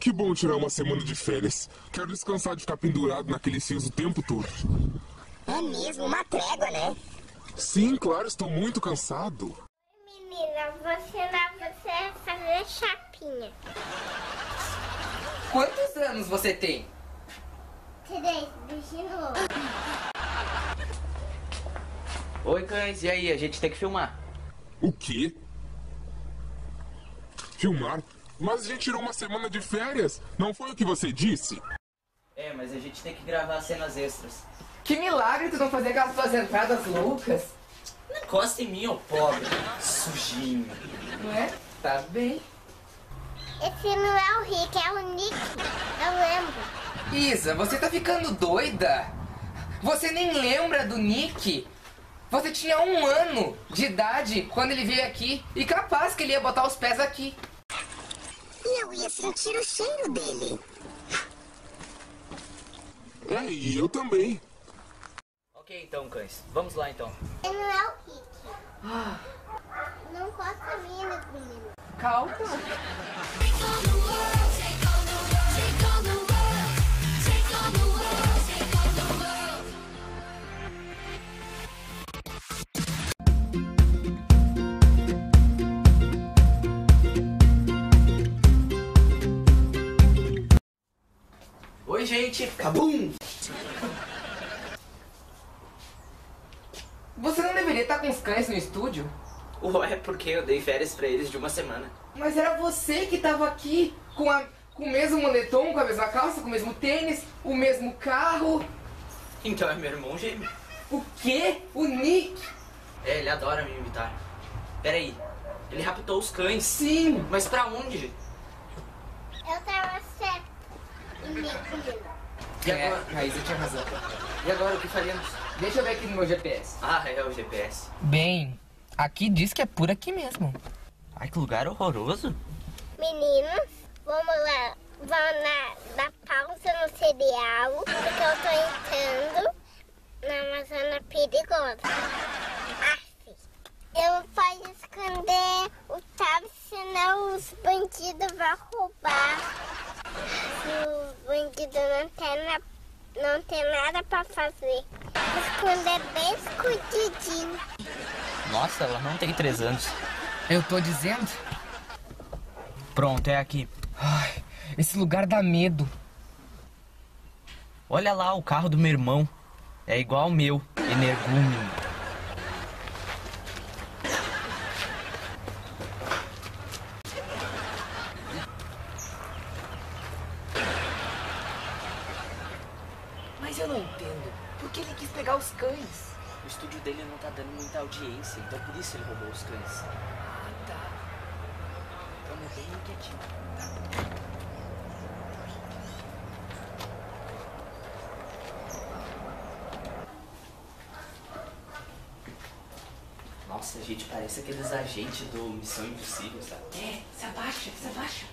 Que bom tirar uma semana de férias. Quero descansar de ficar pendurado naqueles fios o tempo todo. É mesmo, uma trégua, né? Sim, claro, estou muito cansado. Menina, vou ensinar você a fazer chapinha. Quantos anos você tem? 3, de novo. Oi, cães, e aí? A gente tem que filmar. O quê? Filmar? Mas a gente tirou uma semana de férias. Não foi o que você disse? É, mas a gente tem que gravar cenas extras. Que milagre tu não fazer aquelas tuas entradas loucas. Não encosta em mim, ô pobre. Sujinho. Não é? Tá bem. Esse não é o Rick, é o Nick. Eu lembro. Isa, você tá ficando doida? Você nem lembra do Nick? Você tinha 1 ano de idade quando ele veio aqui. E capaz que ele ia botar os pés aqui. E eu ia sentir o cheiro dele. É, e eu também. Ok, então, cães. Vamos lá, então. Ele não é o Rick. Não encosta em mim, menino. Calma. Oi, gente. Cabum! Você não deveria estar com os cães no estúdio? Ué, porque eu dei férias pra eles de uma semana. Mas era você que tava aqui com o mesmo moletom, com a mesma calça, com o mesmo tênis, o mesmo carro. Então é meu irmão gêmeo. O quê? O Nick? É, ele adora me imitar. Peraí, ele raptou os cães. Sim. Mas pra onde? Eu tava certo. E Nick. E agora? A Isa tinha razão. E agora, o que faremos? Deixa eu ver aqui no meu GPS. Ah, é o GPS. Bem, aqui diz que é por aqui mesmo. Ai, que lugar horroroso. Meninos, vamos lá. Vamos dar pausa no cereal, porque eu tô entrando na Amazônia perigosa. Eu não posso esconder o tab, senão os bandidos vão roubar. Se o bandido não tem nada pra fazer, vou esconder bem escondidinho. Nossa, ela não tem 3 anos. Eu tô dizendo? Pronto, é aqui. Ai, esse lugar dá medo. Olha lá o carro do meu irmão. É igual ao meu, energúmeno. Mas eu não entendo. Por que ele quis pegar os cães? O estúdio dele não tá dando muita audiência, então por isso ele roubou os cães. Ah, tá. Vamos bem quietinho. Nossa, gente, parece aqueles agentes do Missão Impossível, sabe? É, se abaixa, se abaixa.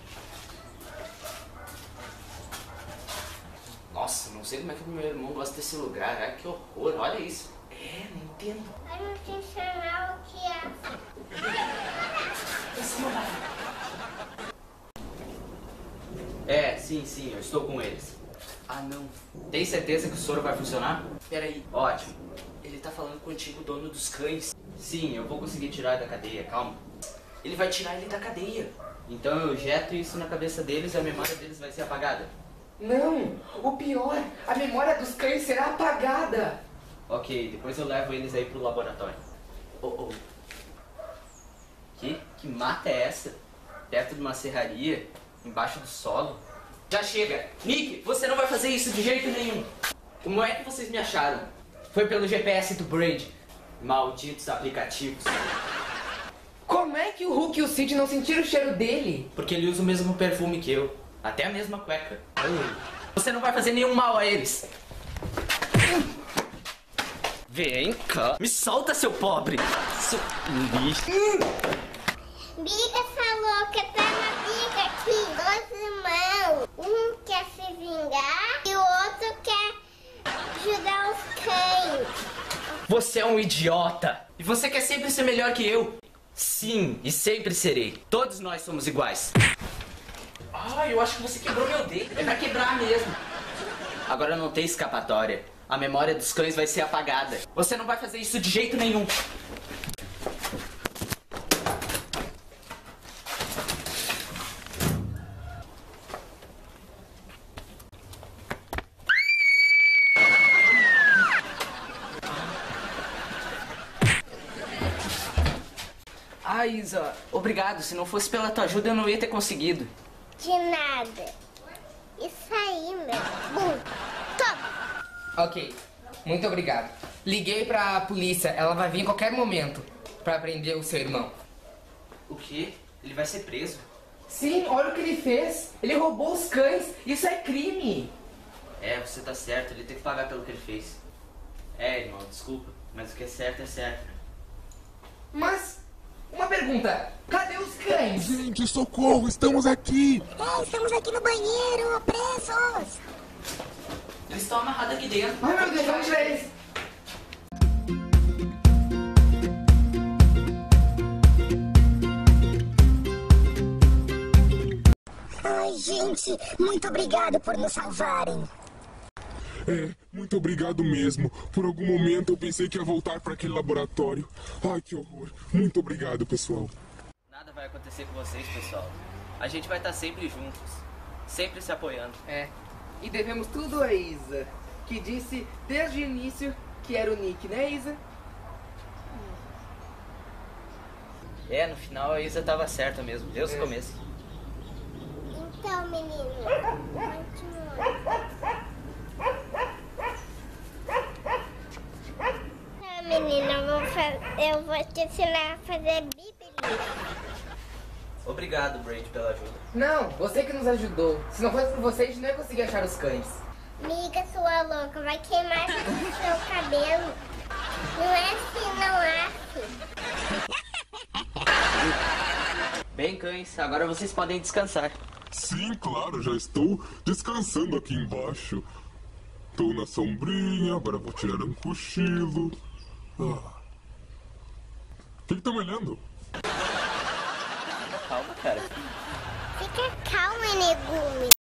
Nossa, não sei como é que o meu irmão gosta desse lugar. Ai, que horror, olha isso. É, não entendo. Vamos te ensinar o que é. É, sim, eu estou com eles. Ah, não. Tem certeza que o soro vai funcionar? Peraí. Ótimo. Ele tá falando contigo, dono dos cães. Sim, eu vou conseguir tirar da cadeia, calma. Ele vai tirar ele da cadeia. Então eu jeto isso na cabeça deles e a memória deles vai ser apagada. Não, o pior, a memória dos cães será apagada. Ok, depois eu levo eles aí pro laboratório. Oh. Que mata é essa? Perto de uma serraria? Embaixo do solo? Já chega! Nick, você não vai fazer isso de jeito nenhum! Como é que vocês me acharam? Foi pelo GPS do Braid. Malditos aplicativos. Como é que o Hulk e o Sid não sentiram o cheiro dele? Porque ele usa o mesmo perfume que eu. Até a mesma cueca. Você não vai fazer nenhum mal a eles. Vem cá. Me solta, seu pobre. Seu lixo. Briga essa louca, tá na briga aqui. 2 irmãos. Um quer se vingar e o outro quer ajudar os cães. Você é um idiota. E você quer sempre ser melhor que eu. Sim, e sempre serei. Todos nós somos iguais. Ah, eu acho que você quebrou meu dedo. É pra quebrar mesmo. Agora não tem escapatória. A memória dos cães vai ser apagada. Você não vai fazer isso de jeito nenhum. Ah, Isa, obrigado. Se não fosse pela tua ajuda, eu não ia ter conseguido. De nada. Isso aí, meu. Bum. Toma. Ok, muito obrigado. Liguei pra polícia, ela vai vir em qualquer momento pra prender o seu irmão. O quê? Ele vai ser preso? Sim, olha o que ele fez. Ele roubou os cães. Isso é crime. É, você tá certo. Ele tem que pagar pelo que ele fez. É, irmão, desculpa. Mas o que é certo é certo. Mas, uma pergunta. Cadê os cães? Gente, socorro, estamos aqui! Estamos aqui no banheiro, presos! Eles estão amarrados aqui dentro. Ai, meu Deus, vamos tirar eles. Ai, gente, muito obrigado por nos salvarem. Muito obrigado mesmo. Por algum momento eu pensei que ia voltar para aquele laboratório. Ai, que horror. Muito obrigado, pessoal. Nada vai acontecer com vocês, pessoal. A gente vai estar sempre juntos. Sempre se apoiando. É, e devemos tudo a Isa, que disse desde o início que era o Nick, né, Isa? É, no final a Isa tava certa mesmo. Desde o começo. Então, menino, continua. Tá, menina, eu vou te ensinar a fazer bíblia. Obrigado, Braid, pela ajuda. Não, você que nos ajudou. Se não fosse por você, a gente não ia conseguir achar os cães. Miga, sua louca, vai queimar o seu cabelo. Não é assim, não é assim. Bem, cães, agora vocês podem descansar. Sim, claro, já estou descansando aqui embaixo. Estou na sombrinha, agora vou tirar um cochilo. O que tá me olhando? Calma, cara. Fica calma, negume.